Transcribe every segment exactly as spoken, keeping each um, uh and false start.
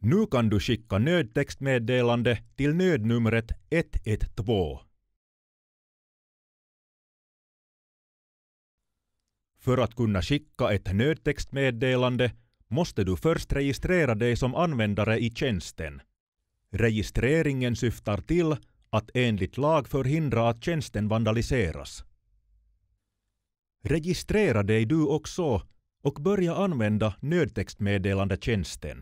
Nu kan du skicka nödtextmeddelande till nödnumret ett ett två. För att kunna skicka ett nödtextmeddelande måste du först registrera dig som användare i tjänsten. Registreringen syftar till att enligt lag förhindra att tjänsten vandaliseras. Registrera dig du också och börja använda nödtextmeddelandetjänsten.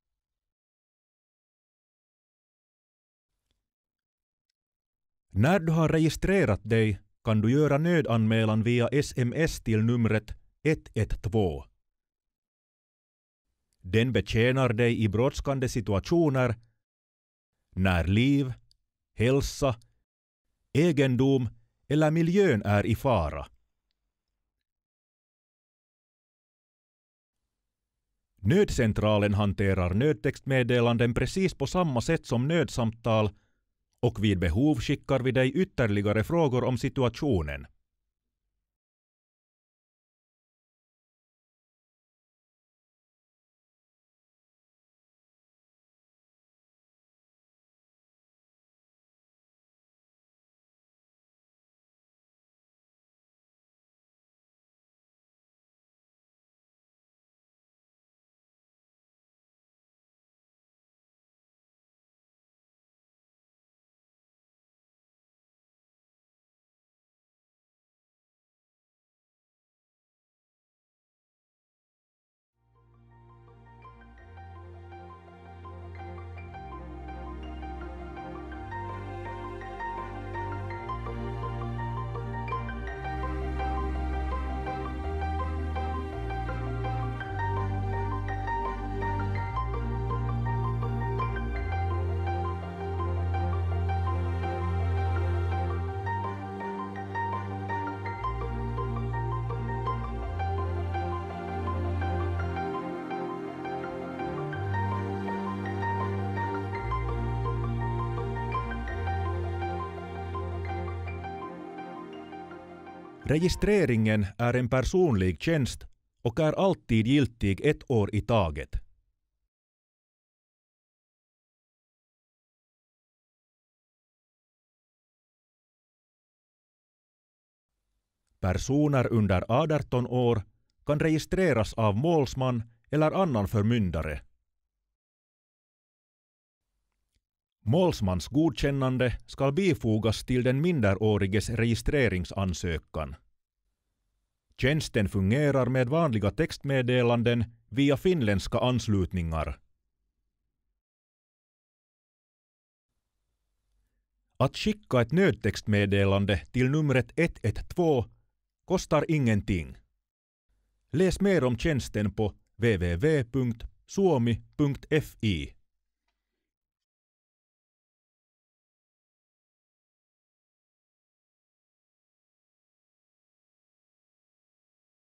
När du har registrerat dig kan du göra nödanmälan via sms till numret ett ett två. Den betjänar dig i brådskande situationer när liv, hälsa, egendom eller miljön är i fara. Nödcentralen hanterar nödtextmeddelanden precis på samma sätt som nödsamtal och vid behov skickar vi dig ytterligare frågor om situationen. Registreringen är en personlig tjänst och är alltid giltig ett år i taget. Personer under arton år kan registreras av målsman eller annan förmyndare. Målsmans godkännande ska bifogas till den minderåriges registreringsansökan. Tjänsten fungerar med vanliga textmeddelanden via finländska anslutningar. Att skicka ett nödtextmeddelande till numret ett ett två kostar ingenting. Läs mer om tjänsten på w w w punkt suomi punkt f i.